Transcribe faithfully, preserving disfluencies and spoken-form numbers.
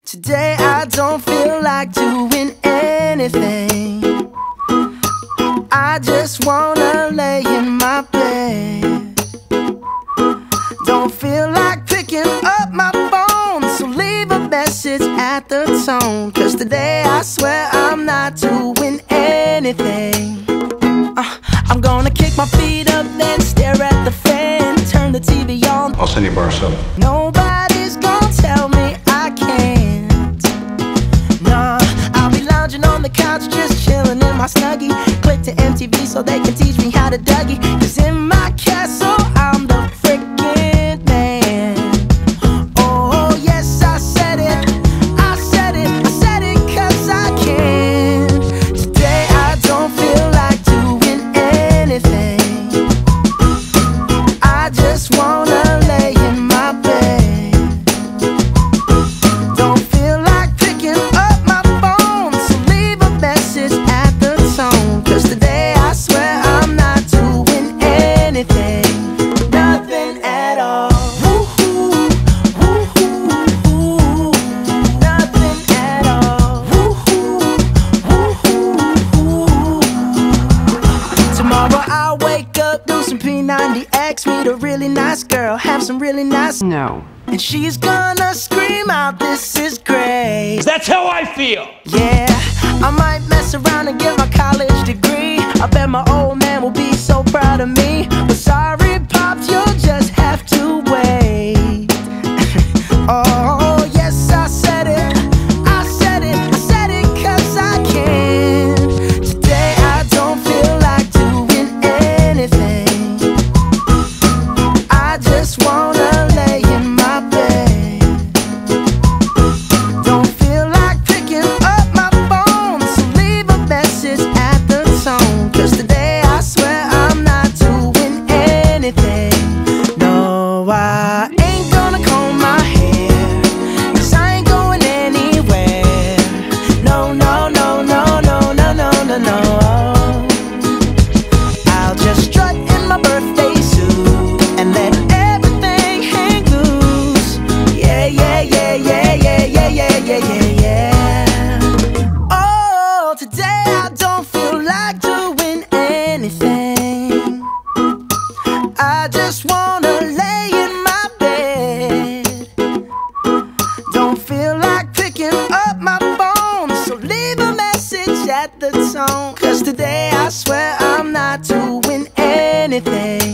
Today I don't feel like doing anything. I just wanna lay in my bed. Don't feel like picking up my phone, so leave a message at the tone. Cause today I swear I'm not doing anything. uh, I'm gonna kick my feet up, then stare at the fan, turn the T V on. I'll send you a bar soap. Nobody's gonna tell me I can't. Nah, I'll be lounging on the couch, just chilling in my Snuggie. Click to M T V so they can teach me how to Dougie. Cause in my castle I'm the freaking man. Oh yes, I said it, I said it, I said it cause I can. Today I don't feel like doing anything. I just wanna lay in my bed. Don't feel like picking up my phone, so leave a message at the tone. Cause today I swear I'm not doing anything. Nothing at all. Woo-hoo, woo-hoo, woo. Nothing at all. Woo-hoo, woo-hoo, woo. Tomorrow I'll wake up, do some P ninety X, meet a really nice girl, have some really nice. No. And she's gonna scream out, this is great. That's how I feel. Yeah, I might mess around and get my college degree. I bet my old man will be so proud of me. But sorry, Pops, you'll just have to wait. Oh, yes, I said it, I said it, I said it cause I can. Today I don't feel like doing anything. I just wanna lay in my bed. Don't feel like picking up my phone, so leave a message at the tone. Cause today I swear I'm not doing anything. No, I ain't gonna comb my hair, cause I ain't going anywhere. No, no, no, no, no, no, no, no, no. I'll just strut in my birthday suit and let everything hang loose. Yeah, yeah, yeah, yeah, yeah, yeah, yeah, yeah, yeah, yeah. Oh, today I don't feel like doing anything. I just wanna lay in my bed. Don't feel like picking up my phone, so leave a message at the tone. Cause today I swear I'm not doing anything.